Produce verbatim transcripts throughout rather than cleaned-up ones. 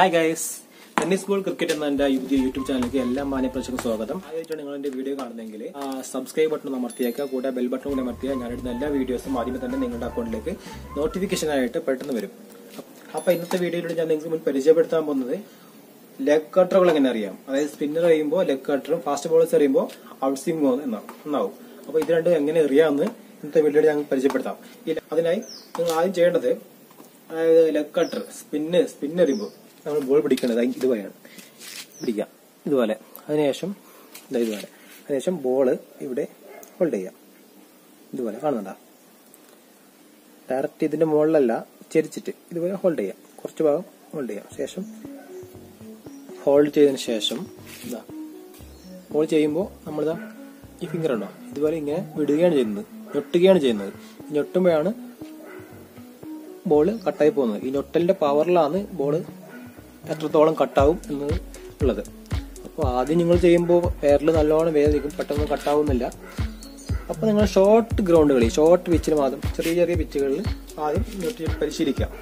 Hi guys, tennis ball cricket എന്ന എൻ്റെ YouTube ചാനലിലേക്ക് എല്ലാ മാന്യപ്രേക്ഷകർക്കും സ്വാഗതം. ആദ്യമായിട്ടാണ് നിങ്ങൾ എൻ്റെ വീഡിയോ കാണുന്നതെങ്കിൽ സബ്സ്ക്രൈബ് ബട്ടൺ അമർത്തിയേക്കുക, കൂടെ ബെൽ ബട്ടൺ കൂടെ അമർത്തിയാൽ ഞാനിടുന്ന എല്ലാ വീഡിയോസും ആദ്യമേ തന്നെ നിങ്ങളുടെ അക്കൗണ്ടിലേക്ക് നോട്ടിഫിക്കേഷനായിട്ട് പെട്ടെന്ന് വരും. അപ്പോൾ ഇന്നത്തെ വീഡിയോയിലൂടെ ഞാൻ നിങ്ങൾക്ക് മുൻ പരിചയപ്പെടുത്താൻ പോകുന്നത് ലെഗ് കട്ടറുകൾ എങ്ങനെ അറിയാം. അതായത് സ്പിന്നർ എറിയുമ്പോൾ ലെഗ് കട്ടറും ഫാസ്റ്റ് ബോളേഴ്സ് എറിയുമ്പോൾ ഔട്ട്സ്വിംഗ് എന്നാവും. അപ്പോൾ ഇത് രണ്ടും എങ്ങനെ എറിയാമെന്ന് ഇന്നത്തെ വീഡിയോയിൽ ഞങ്ങൾ പരിചയപ്പെടുത്താം. അതിനായി നിങ്ങൾ ആദ്യം ചെയ്യേണ്ടത് അതായത് ലെഗ് കട്ടർ സ്പിന്ന് സ്പിന്ന് എറിയുമ്പോൾ നമ്മൾ ബോൾ പിടിക്കേണ്ടത് ഇതുപോലെയാണ് പിടിക്കാം, ഇതുപോലെ. അതിനുശേഷം ഇതുപോലെ അതിനുശേഷം ബോള് ഇവിടെ ഹോൾഡ് ചെയ്യാം, ഇതുപോലെ കാണുന്നുണ്ടോ? ഡയറക്റ്റ് ഇതിന്റെ മുകളിലല്ല, ചെരിച്ചിട്ട് ഇതുപോലെ ഹോൾഡ് ചെയ്യാം, കുറച്ച് ഭാഗം ഹോൾഡ് ചെയ്യാം. ശേഷം ഹോൾഡ് ചെയ്തതിന് ശേഷം ഇതാ ഹോൾഡ് ചെയ്യുമ്പോൾ നമ്മളിതാ ഈ ഫിംഗർ ഉണ്ടോ ഇതുപോലെ ഇങ്ങനെ വിടുകയാണ് ചെയ്യുന്നത്, ഞൊട്ടുകയാണ് ചെയ്യുന്നത്. ഞൊട്ടുമ്പോഴാണ് ബോള് കട്ടായി പോകുന്നത്. ഈ ഞൊട്ടലിന്റെ പവറിലാണ് ബോള് എത്രത്തോളം കട്ടാവും എന്നത് ഉള്ളത്. അപ്പോൾ ആദ്യം നിങ്ങൾ ചെയ്യുമ്പോൾ പേരിൽ നല്ലോണം വേദനിക്കും, പെട്ടെന്ന് കട്ടാവുന്നില്ല. അപ്പോൾ നിങ്ങൾ ഷോർട്ട് ഗ്രൗണ്ടുകളിൽ ഷോർട്ട് പിച്ചിൽ മാത്രം ചെറിയ ചെറിയ പിച്ചുകളിൽ ആദ്യം ഞൊട്ടി പരിശീലിക്കാം.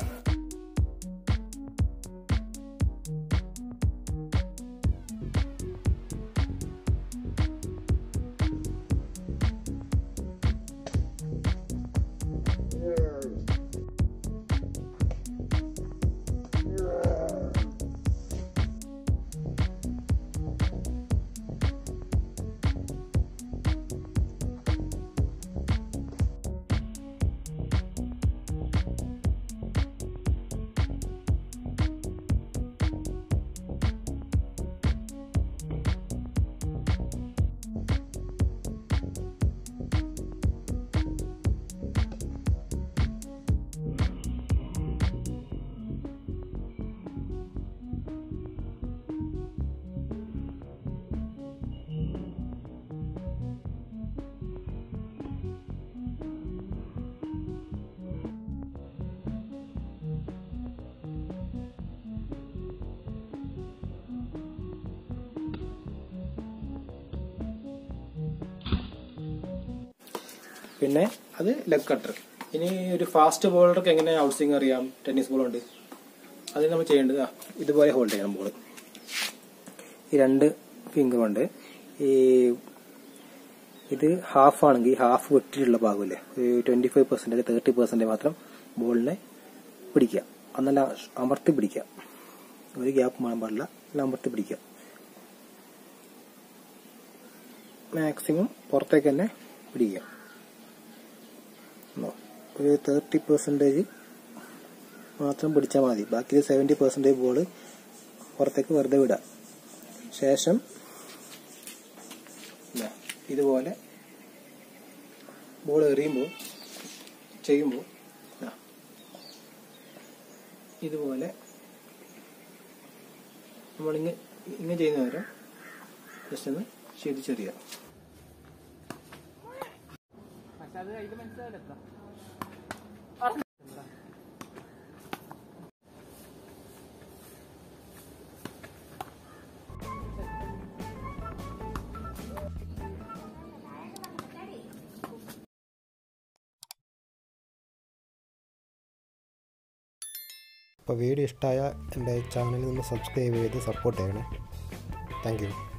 പിന്നെ അത് ലെഗ് കട്ടർ. ഇനി ഒരു ഫാസ്റ്റ് ബോളർക്ക് എങ്ങനെ ഔട്ട്സ്വിംഗ് അറിയാം ടെന്നീസ് ബോൾ കൊണ്ട്? അതിന് നമ്മൾ ചെയ്യേണ്ടത് ഇതുപോലെ ഹോൾഡ് ചെയ്യണം ബോൾ. ഈ രണ്ട് ഫിംഗർ കൊണ്ട് ഈ ഇത് ഹാഫ് ആണെങ്കിൽ ഹാഫ് വെട്ടിയിട്ടുള്ള ഭാഗമില്ലേ, ഒരു twenty five percent thirty percent മാത്രം ബോളിനെ പിടിക്കുക. അന്നല്ല അമർത്തി പിടിക്കുക, ഒരു ഗ്യാപ്പ് മാറാൻ പാടില്ല, എല്ലാം അമർത്തി പിടിക്കുക. മാക്സിമം പുറത്തേക്ക് തന്നെ പിടിക്കുക. ഒരു തേർട്ടി പെർസെൻറ്റേജ് മാത്രം പിടിച്ചാൽ മതി, ബാക്കി സെവൻറ്റി പെർസെൻറ്റേജ് ബോള് പുറത്തേക്ക് വെറുതെ വിടാം. ശേഷം ഇതുപോലെ ബോൾ എറിയുമ്പോൾ ചെയ്യുമ്പോൾ ഇതുപോലെ നമ്മളിങ്ങനെ ഇങ്ങനെ ചെയ്യുന്ന നേരം ജസ്റ്റ് ഒന്ന് ശരിച്ചെറിയാം. അപ്പോൾ വീഡിയോ ഇഷ്ടമായ എൻ്റെ ചാനലിൽ നിന്ന് സബ്സ്ക്രൈബ് ചെയ്ത് സപ്പോർട്ട് ചെയ്യണേ. Thank U.